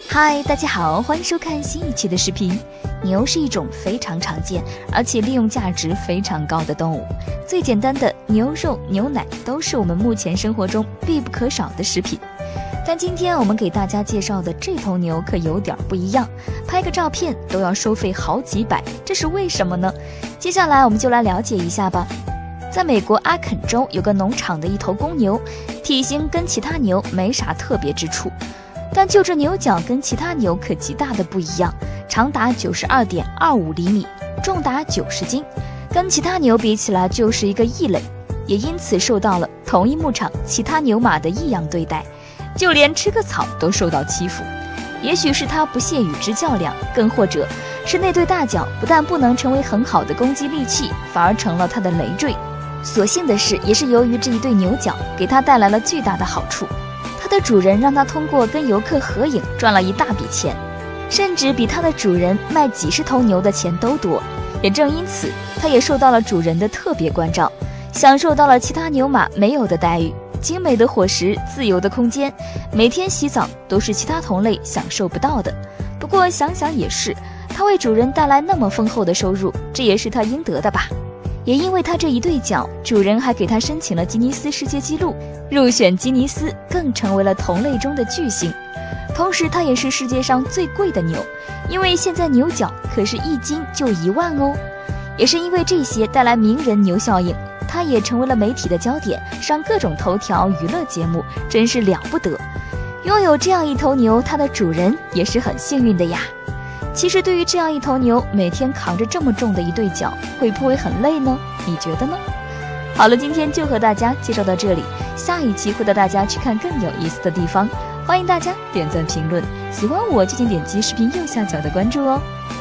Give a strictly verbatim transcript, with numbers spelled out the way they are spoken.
嗨，大家好，欢迎收看新一期的视频。牛是一种非常常见，而且利用价值非常高的动物。最简单的牛肉、牛奶都是我们目前生活中必不可少的食品。但今天我们给大家介绍的这头牛可有点不一样，拍个照片都要收费好几百，这是为什么呢？接下来我们就来了解一下吧。在美国阿肯州有个农场的一头公牛，体型跟其他牛没啥特别之处。但就这牛角跟其他牛可极大的不一样，长达 九十二点二五厘米，重达九十斤，跟其他牛比起来就是一个异类，也因此受到了同一牧场其他牛马的异样对待，就连吃个草都受到欺负。也许是他不屑与之较量，更或者是那对大角不但不能成为很好的攻击利器，反而成了他的累赘。所幸的是，也是由于这一对牛角给他带来了巨大的好处。它的主人让它通过跟游客合影赚了一大笔钱，甚至比它的主人卖几十头牛的钱都多。也正因此，它也受到了主人的特别关照，享受到了其他牛马没有的待遇，精美的伙食、自由的空间，每天洗澡都是其他同类享受不到的。不过想想也是，它为主人带来那么丰厚的收入，这也是它应得的吧。也因为他这一对角，主人还给他申请了吉尼斯世界纪录，入选吉尼斯，更成为了同类中的巨星。同时它也是世界上最贵的牛，因为现在牛角可是一斤就一万哦。也是因为这些带来名人牛效应，它也成为了媒体的焦点，上各种头条娱乐节目，真是了不得。拥有这样一头牛，它的主人也是很幸运的呀。其实对于这样一头牛，每天扛着这么重的一对角，会不会很累呢？你觉得呢？好了，今天就和大家介绍到这里，下一期会带大家去看更有意思的地方，欢迎大家点赞评论，喜欢我就请点击视频右下角的关注哦。